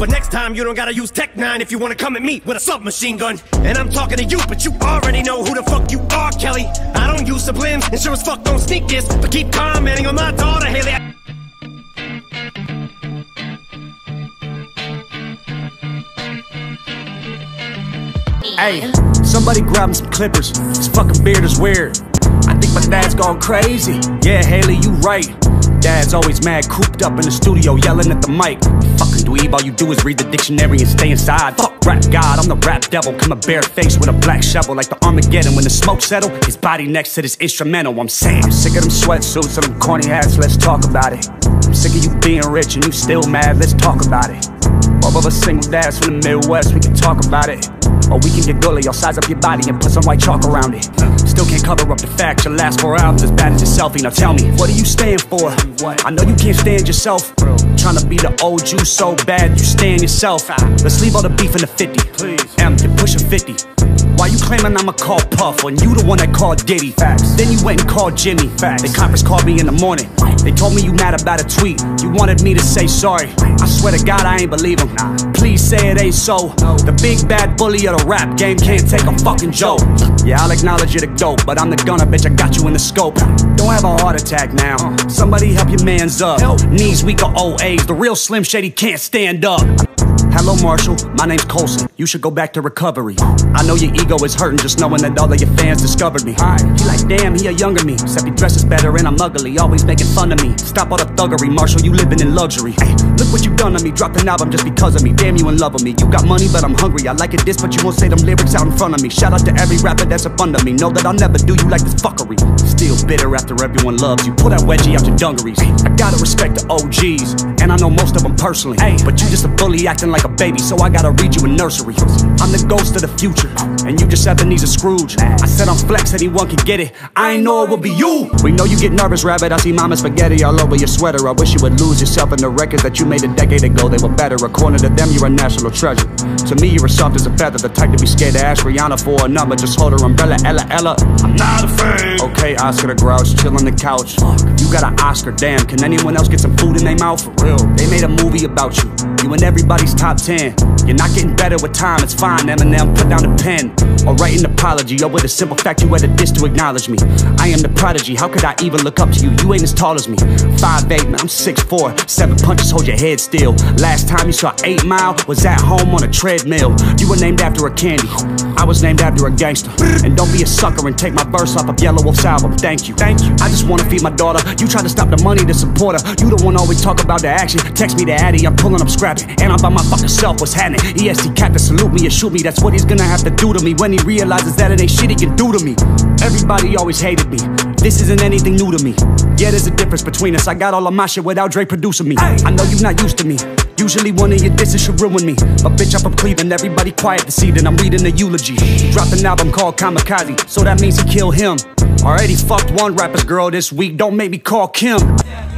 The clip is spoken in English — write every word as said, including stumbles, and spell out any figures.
But next time you don't gotta use Tech nine if you wanna come at me with a submachine gun. And I'm talking to you, but you already know who the fuck you are, Kelly. I don't use sublims, and sure as fuck don't sneak this, but keep commenting on my daughter, Haley. Hey, somebody grab him some clippers. His fucking beard is weird. I think my dad's gone crazy. Yeah, Haley, you right. Dad's always mad, cooped up in the studio, yelling at the mic. Fucking dweeb, all you do is read the dictionary and stay inside. Fuck rap god, I'm the rap devil. Come a bare face with a black shovel like the Armageddon. When the smoke settle, his body next to this instrumental. I'm saying, I'm sick of them sweatsuits and them corny hats, let's talk about it. I'm sick of you being rich and you still mad, let's talk about it. Both of us single dads from the Midwest, we can talk about it. Or we can get gully, I'll size up your body and put some white chalk around it. Still can't cover up the fact your last four albums as bad as your selfie. Now tell me, what do you stand for? I know you can't stand yourself. Trying to be the old you so bad you stand yourself. Let's leave all the beef in the fifty. M, you're pushing fifty. Why you claiming I'ma call Puff when you the one that called Diddy? Facts. Then you went and called Jimmy. Facts. They conference called me in the morning. They told me you mad about a tweet. You wanted me to say sorry. I swear to God I ain't believe him. Please say it ain't so. The big bad bully of the rap game can't take a fucking joke. Yeah, I'll acknowledge you're the dope, but I'm the gunner, bitch, I got you in the scope. Don't have a heart attack now. Somebody help your mans up. Knees weak or old age. The real Slim Shady can't stand up. Hello Marshall, my name's Colson. You should go back to recovery. I know your ego is hurting just knowing that all of your fans discovered me. He like, damn, he a younger me. Except he dresses better and I'm ugly, always making fun of me. Stop all the thuggery, Marshall, you living in luxury. Hey, look what you done to me, dropped an album just because of me. Damn, you in love with me. You got money, but I'm hungry. I like it this, but you won't say them lyrics out in front of me. Shout out to every rapper that's up under me. Know that I'll never do you like this fuckery. Still bitter after everyone loves you. Pull that wedgie out your dungarees. I gotta respect the O Gs, and I know most of them personally. Hey, but you just a bully acting like a baby, so I gotta read you in nursery. I'm the ghost of the future, and you just Ebenezer Scrooge. I said I'm flex, anyone can get it. I ain't know it would be you. We know you get nervous, rabbit. I see mama spaghetti all over your sweater. I wish you would lose yourself in the records that you made a decade ago. They were better. According to them, you're a national treasure. To me, you're as soft as a feather, the type to be scared to ask Rihanna for a number. Just hold her umbrella, Ella, Ella. I'm not afraid. Okay, Oscar the Grouch, chill on the couch. You got an Oscar, damn. Can anyone else get some food in their mouth? For real. They made a movie about you. You in everybody's top ten. You're not getting better with time, it's fine. Eminem, put down the pen. Or write an apology, or with a simple fact you had a diss to acknowledge me. I am the prodigy, how could I even look up to you? You ain't as tall as me. five eight, man, I'm six four. Seven punches, hold your head still. Last time you saw eight mile was at home on a treadmill. You were named after a candy, I was named after a gangster. And don't be a sucker and take my verse off of Yellow Wolf's album. Thank you, thank you. I just wanna feed my daughter. You try to stop the money to support her. You the one always talk about the action. Text me the addy, I'm pulling up scrapping. And I'm by my fucking self, what's happening? E S T cat to salute me and shoot me. That's what he's gonna have to do to me when he realizes that it ain't shit he can do to me. Everybody always hated me. This isn't anything new to me. Yeah, there's a difference between us. I got all of my shit without Dre producing me. I know you're not used to me. Usually one of your disses should ruin me. But bitch, I'm from Cleveland, everybody quiet this evening. I'm reading a eulogy. He dropped an album called Kamikaze, so that means he killed him. Already fucked one rapper's girl this week, don't make me call Kim.